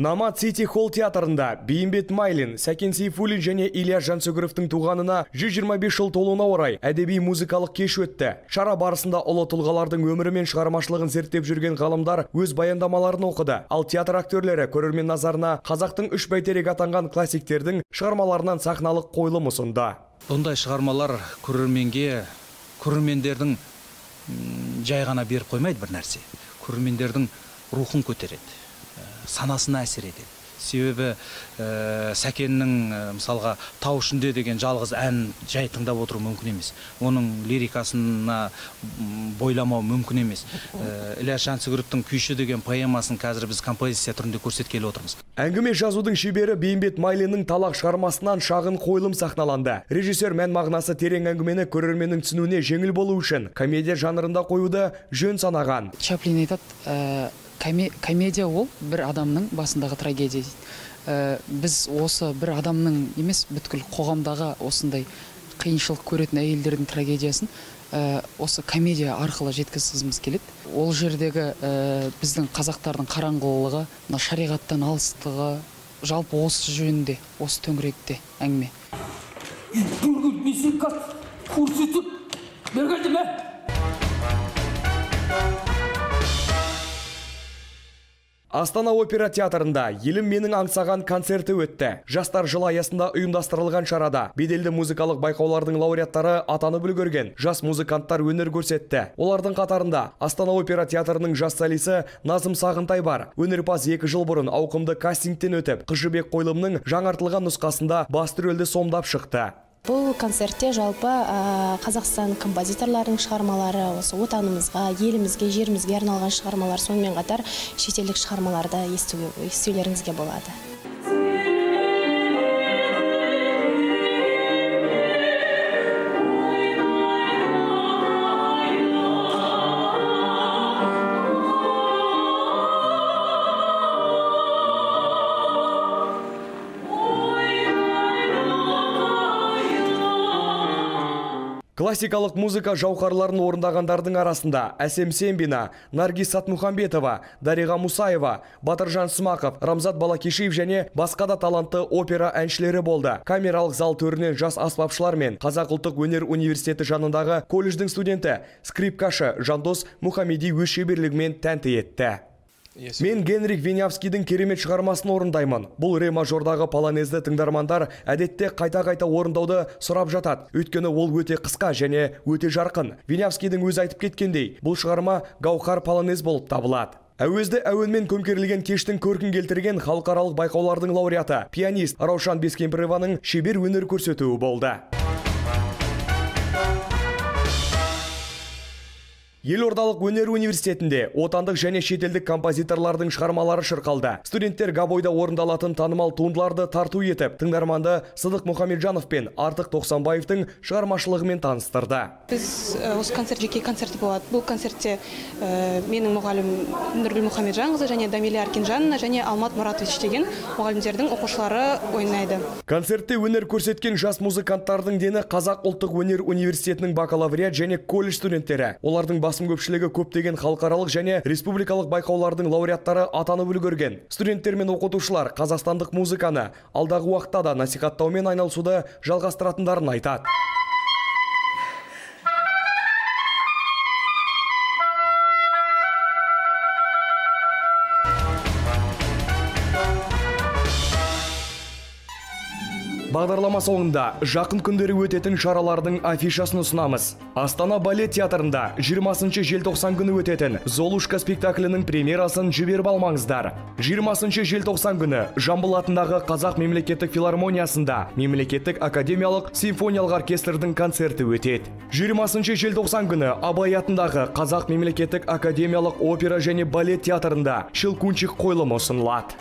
Намат Сити Холл театрында Бейімбет Майлин, Сәкен Сейфуллин және Илья Жансүгіровтің туғанына жүз жиырма бес жыл толуына орай әдеби музыкалық кеш өтті. Шара барысында ұлы тұлғалардың өмірі мен шығармашылығын зерттеп жүрген ғалымдар өз баяндамаларын оқыды. Ал театр актерлері көрермен назарына қазақтың үш бәйтерек атанған классиктердің шығармаларынан сахналық қойылым ұсынды. Бұндай шығармалар көрерменге, көрермендердің жай ғана беріп қоймайды бір нәрсе. Көрермендердің рухын көтереді, санасына әсер етеді. Себебі Сәкеннің мысалға тау ішінде деген жалғыз ән жай тыңдап отыру мүмкін емес. Оның лирикасына бойламау мүмкін емес. Илья Жансүгіровтің Күйші деген поэмасын қазір біз композиция түрінде көрсеткелі отырмыз. Әңгіме жазудың шебері Бейімбет Майлиннің Талақ шығармасынан шағын қойылым сахналанды. Режиссер мән мағынасы терең әңгімені көрерменнің түсінуіне жеңіл болу үшін комедия жанрында қоюды жөн санаған. Чаплин айтады, комедия ол бір адамның басындағы трагедия. Біз осы бір адамның емес, бүткіл қоғамдағы осындай қиыншылық көретін әйелдердің трагедиясын осы комедия арқылы жеткізгіміз келеді. Ол жердегі біздің қазақтардың қараңғылығы, шариғаттан алыстығы, жалпы осы жөнінде, осы төңіректе әңгіме. Астана опера театрында елім менің аңсаған концерті өтті. Жастар жылы аясында ұйымдастырылған шарада беделді музыкалық байқаулардың лауреаттары атанып үлгерген жас музыканттар өнер көрсетті. Олардың қатарында Астана опера театрының жас солисі Назым Сағынтай бар. Өнерпаз екі жыл бұрын ауқымды кастингтен өтіп, Қыз жібек қойылымының жаңартылған нұсқасында басты рөлді сомдап шықты. Бұл концертте жалпы Қазақстан композиторларының шығармалары, осы отанымызға, елімізге, жерімізге арналған шығармалар, сонымен қатар шетелдік шығармаларды естулеріңізге болады. Классикалық музыка жауһарларын орындағандардың арасында Әсем Сембина, Наргиз Сатмухамбетова, Дариға Мусаева, Батыржан Смақов, Рамзат Балакишиев және басқа да талантты опера әншілері болды. Камералық зал төрінен жас аспапшылар мен Қазақ ұлттық өнер университеті жанындағы колледждің студенті скрипкашы Жандос Мухамеди өз шеберлігімен тәнті етті. Мен Генрих Винявскийдің керемет шығармасын орындаймын. Бұл ре мажордағы полонезді тыңдармандар әдетте қайта-қайта орындауды сұрап жатады. Өйткені ол өте қысқа және өте жарқын. Винявскийдің өзі айтып кеткендей, бұл шығарма гауһар полонез болып табылады. Әуезді әуенмен көмкерілген кештің көркін келтірген халықаралық байқаулардың лауреаты, пианист Раушан Бескемпірованың шебер өнер көрсетуі болды. Елордалық өнер университетінде отандық және шетелдік композиторлардың шығармалары шырқалды. Студенттер габойда орындалатын танымал туындыларды тарту етіп, тыңдарманды Сыдық Мұхамеджанов пен Артық Тоқсанбаевтың шығармашылығымен таныстырды. Біз осы концерт жеке концерті болады. Бұл концертте менің мұғалім Нұргүл Мұхамеджанқызы және Дамила Аркинжанова және Алмат Мұратович деген мұғалімдердің оқушылары ойнайды. Концертте өнер көрсеткен жас музыканттардың дені Қазақ ұлттық өнер университетінің бакалавриат және колледж студенттері. Олардың басым көпшілігі көптеген халықаралық және республикалық байқаулардың лауреаттары атанып үлгерген. Студенттер мен оқытушылар қазақстандық музыканы алдағы уақытта да насихаттаумен айналысуды жалғастыратындарын айтады. Бағдарлама соңында жақын күндері өтетін шаралардың афишасын ұсынамыз. Астана балет театрында жиырмасыншы желтоқсан күні өтетін Золушка спектаклінің премьерасын жіберіп алмаңыздар. жиырмасыншы желтоқсан күні Жамбыл атындағы Қазақ мемлекеттік филармониясында мемлекеттік академиялық симфониялық оркестрдің концерті өтеді. жиырмасыншы желтоқсан күні Абай атындағы Қазақ мемлекеттік академиялық опера және балет театрында Щелкунчик қойылымы ұсынылады.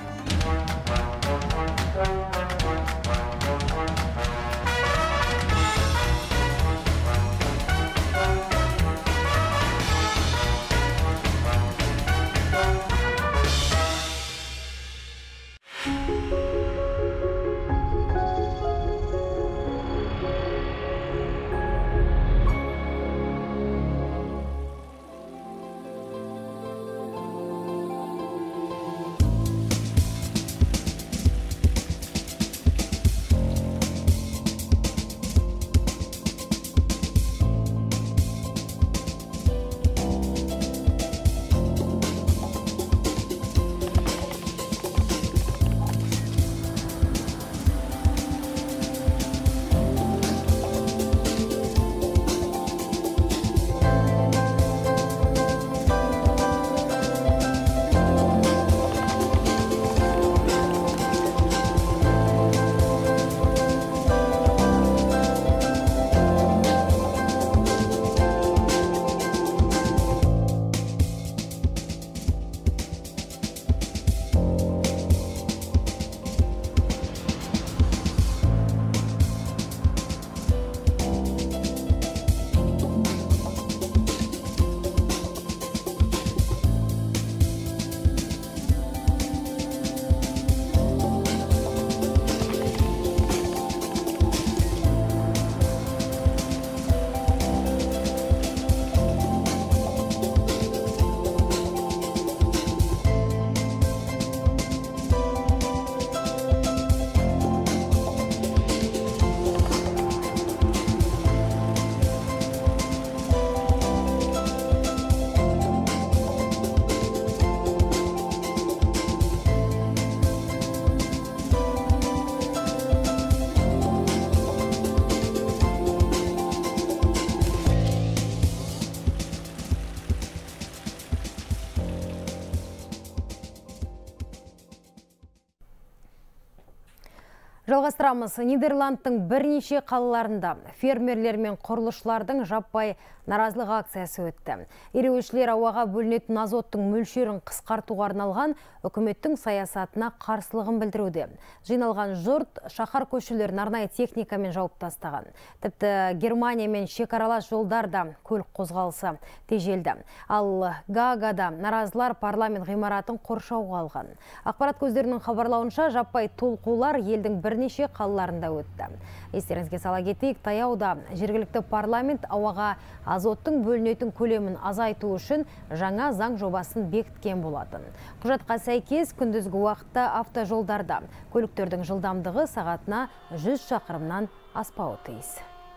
Жалғастырамыз. Нидерландтың бірнеше қалаларында фермерлер мен құрылысшылардың жаппай наразылық акциясы өтті. Ереуілшілер ауаға бөлінетін азоттың мөлшерін қысқартуға арналған үкіметтің саясатына қарсылығын білдіруде. Жиналған жұрт шаһар көшелерін арнайы техникамен жауып тастаған. Тіпті Германия мен шекаралас жолдарда көлік қозғалысы тежелді. Ал Гаагада наразылар парламент ғимаратын қоршауға алған. Ақпарат көздерінің хабарлауынша жаппай толқулар елдің бірнеше қалаларында өтті. Естеріңізге сала кетейік, таяуда жергілікті парламент ауаға азоттың бөлінетін көлемін азайту үшін жаңа заң жобасын бекіткен болатын. Құжатқа сәйкес күндізгі уақытта автожолдарда көліктердің жылдамдығы сағатына жүз шақырымнан аспауы тиіс.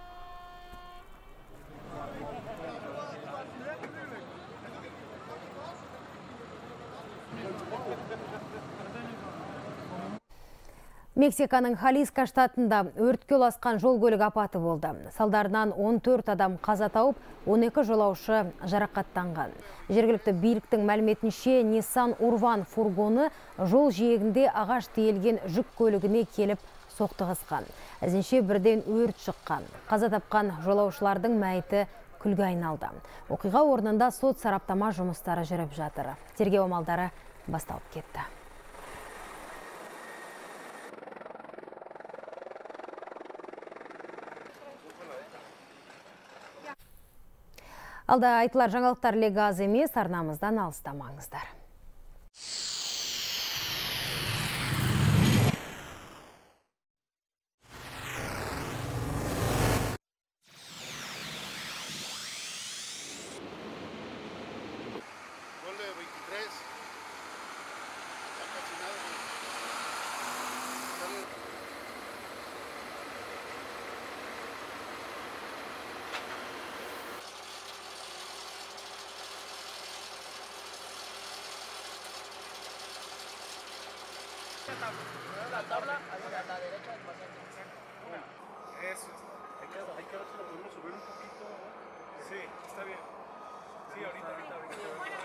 Мексиканың Халиска штатында өртке ұласқан жол көлік апаты болды. Салдарынан он төрт адам қаза тауып, он екі жолаушы жарақаттанған. Жергілікті биліктің мәліметінше Nissan Urvan фургоны жол жиегінде ағаш тиелген жүк көлігіне келіп соқтығысқан. Ізінше бірден өрт шыққан. Қаза тапқан жолаушылардың мәйіті күлге айналды. Оқиға орнында сот сараптама жұмыстары жүріп жатыр. Тергеу амалдары басталып кетті. Алда айтылар жаңалықтар легі аз емес, арнамыздан алыстамаңыздар. La tabla, hacia la derecha del paciente. Eso es. Hay que, hay que ver si lo podemos subir un poquito. Sí, está bien. Sí, ahorita, ahorita, ahorita.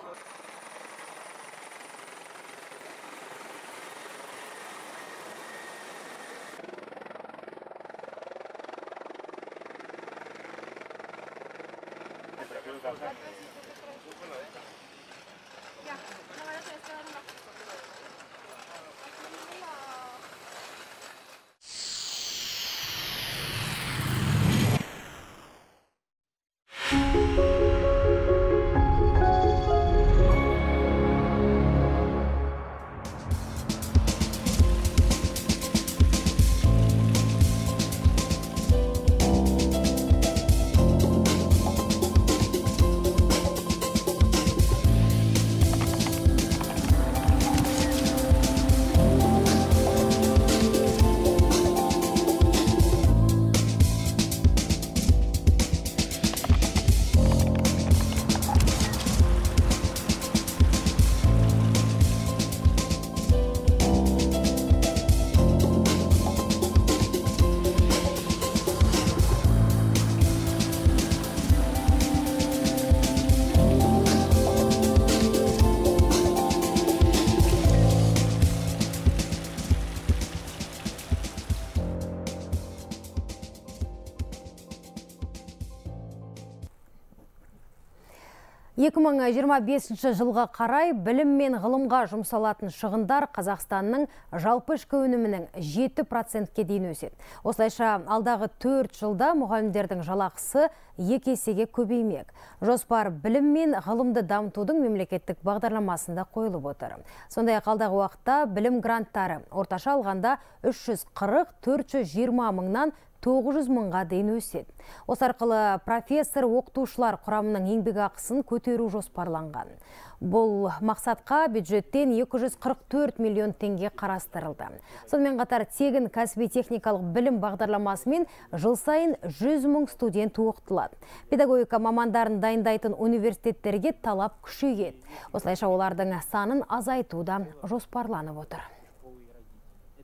екі мың жиырма бесінші жылға қарай білім мен ғылымға жұмсалатын шығындар Қазақстанның жалпы ішкі өнімінің жеті процентке дейін өседі. Осылайша алдағы төрт жылда мұғалімдердің жалақысы екі есеге көбеймек. Жоспар білім мен ғылымды дамытудың мемлекеттік бағдарламасында қойылып отыр. Сондай-ақ алдағы уақытта білім гранттары орташа алғанда үш жүз қырық төрт жүз жиырма мыңнан тоғыз жүз мыңға дейін өседі. Осы арқылы профессор оқытушылар құрамының еңбекақысын көтеру жоспарланған. Бұл мақсатқа бюджеттен екі жүз қырық төрт миллион теңге қарастырылды. Сонымен қатар тегін кәсіби техникалық білім бағдарламасымен жыл сайын жүз мың студент оқытылады. Педагогика мамандарын дайындайтын университеттерге талап күшейеді. Осылайша олардың санын азайтуда жоспарланып отыр.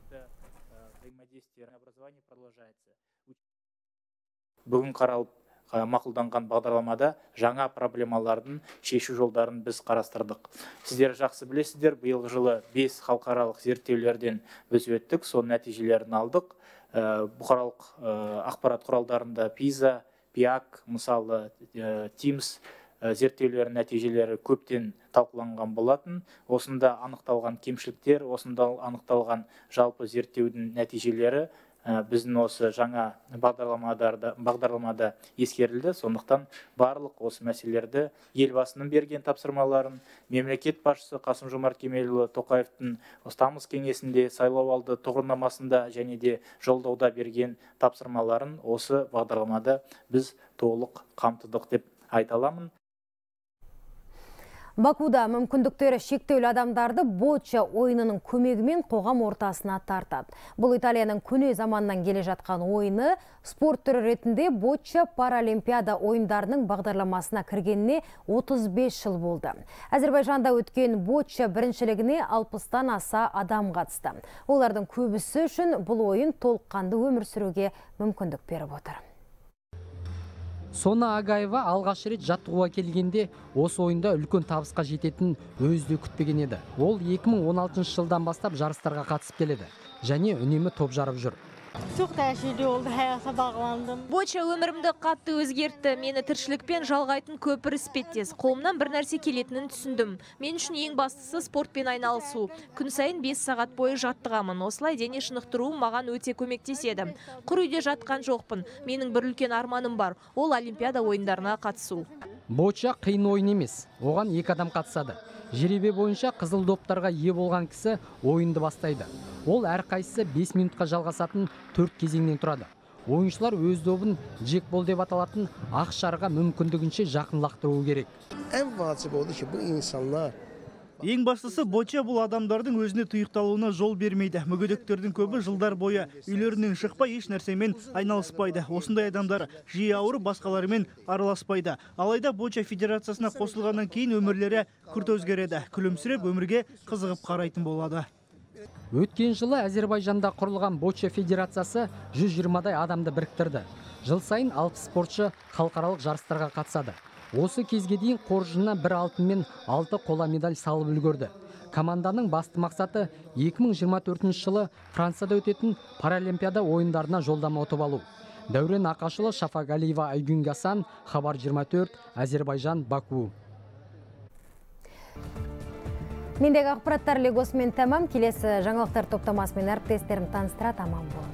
Бүгін қаралып мақұлданған бағдарламада жаңа проблемалардың шешу жолдарын біз қарастырдық. Сіздер жақсы білесіздер, биылғы жылы бес халықаралық зерттеулерден біз өттік, соның нәтижелерін алдық. Бұқаралық ақпарат құралдарында пиза, пиак, мысалы тимс зерттеулер нәтижелері көптен талқыланған болатын. Осында анықталған кемшіліктер, осында анықталған жалпы зерттеудің нәтижелері біздің осы жаңа бағдарламада ескерілді. Сондықтан барлық осы мәселелерді елбасының берген тапсырмаларын, мемлекет басшысы Қасым-Жомарт Кемелұлы Тоқаевтың тамыз кеңесінде сайлау алды тұғырнамасында және де жолдауда берген тапсырмаларын осы бағдарламада біз толық қамтыдық деп айта аламын. Бакуда мүмкіндіктері шектеулі адамдарды бочча ойынының көмегімен қоғам ортасына тартады. Бұл Италияның көне заманнан келе жатқан ойыны, спорт түрі ретінде бочча паралимпиада ойындарының бағдарламасына кіргеніне отыз бес жыл болды. Әзербайжанда өткен бочча біріншілігіне алпыстан аса адам қатысты. Олардың көбісі үшін бұл ойын толыққанды өмір сүруге мүмкіндік беріп отыр. Сона Агаева алғаш рет жаттығуға келгенде осы ойында үлкен табысқа жететін өзі күтпеген еді. Ол екі мың он алтыншы жылдан бастап жарыстарға қатысып келеді және үнемі топ жарып жүр. Çok тәжірибе oldu, hayata bağlandım. Бочча өмірімді қатты өзгертті. Мені тіршілікпен жалғайтын көпір іспеттес. Қолымнан бір нәрсе келетінін түсіндім. Мен үшін ең бастысы спортпен айналысу. Күн сайын бес сағат бойы жаттығамын. Осылай дене шынықтыруым маған өте көмектеседі. Құр үйде жатқан жоқпын. Менің бір үлкен арманым бар. Ол Олимпиада ойындарына қатысу. Бочча қиын ойын емес. Оған екі адам қатысады. Жеребе бойынша қызыл доптарға ие болған кісі ойынды бастайды. Ол әрқайсысы бес минутқа жалғасатын төрт кезеңнен тұрады. Ойыншылар өз добын джекбол деп аталатын ақ шарға мүмкіндігінше жақынлақтыруы керек. En vacip oldu ki bu insanlar Ең бастысы бочча бұл адамдардың өзіне тұйықталуына жол бермейді. Мүгедектердің көбі жылдар бойы үйлерінен шықпай еш нәрсемен айналыспайды. Осындай адамдар жиі ауырып басқаларымен араласпайды. Алайда бочча федерациясына қосылғаннан кейін өмірлері күрт өзгереді. Күлімсіреп өмірге қызығып қарайтын болады. Өткен жылы Әзербайжанда құрылған бочча федерациясы жүз жиырмадай адамды біріктірді. Жыл сайын алпыс спортшы халықаралық жарыстарға қатысады. Осы кезге дейін қоржынына бір алтын мен алты қола медаль салып үлгерді. Команданың басты мақсаты екі мың жиырма төртінші жылы Францияда өтетін паралимпиада ойындарына жолдама ұтып алу. Дәурен Ақашұлы, Шафақ Әлиева, Айгүн Гасан, Хабар жиырма төрт, Әзербайжан, Баку. Мендегі ақпараттар легосымен тәмам. Келесі жаңалықтар топтамасымен әріптестерім таныстырады, аман бол.